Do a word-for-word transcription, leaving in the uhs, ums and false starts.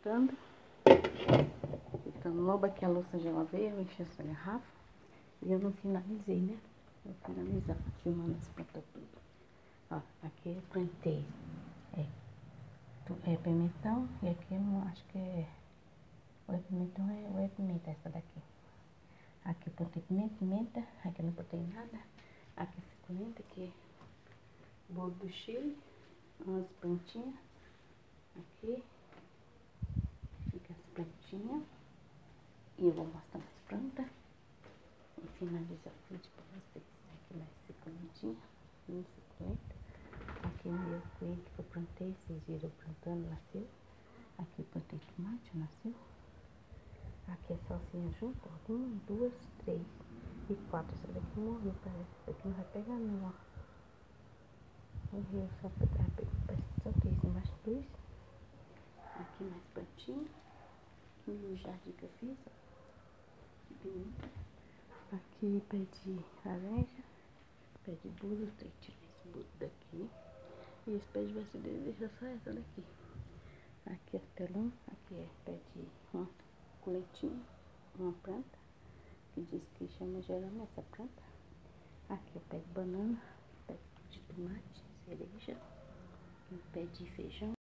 fritando. Fritando logo aqui a louça já lavei, eu enchi essa garrafa. E eu não finalizei, né? Vou finalizar filmando as plantas tudo. Ó, aqui eu plantei é, é pimentão e aqui eu não acho que é... O pimentão é, é pimenta essa daqui. Aqui eu plantei pimenta, pimenta, aqui eu não plantei nada. Aqui é suculenta, aqui é bolo do Chile, umas plantinhas. Aqui fica as plantinhas. E eu vou mostrar as plantas e finalizar o vídeo pra vocês. Aqui mais suculentinha, bem suculenta. Aqui meu coentro que eu plantei, vocês viram eu plantando, nasceu. Aqui eu plantei tomate, nasceu. Aqui é salsinha junto, ó. Um, duas, três e quatro. Essa daqui morreu, parece. Essa daqui não vai pegar não, ó. Morreu, só pegar, parece que só três, embaixo dois. Aqui mais plantinha. Aqui no jardim que eu fiz, ó. Pimenta. Aqui pé de laranja. Pé de bolo, tem que tirar esse bolo daqui. E esse pé de vacideira deixa só essa daqui. Aqui é hortelã, aqui é pé de uma coletinha, uma planta, que diz que chama geralmente essa planta. Aqui é pé de banana, pé de tomate, cereja, um pé de feijão.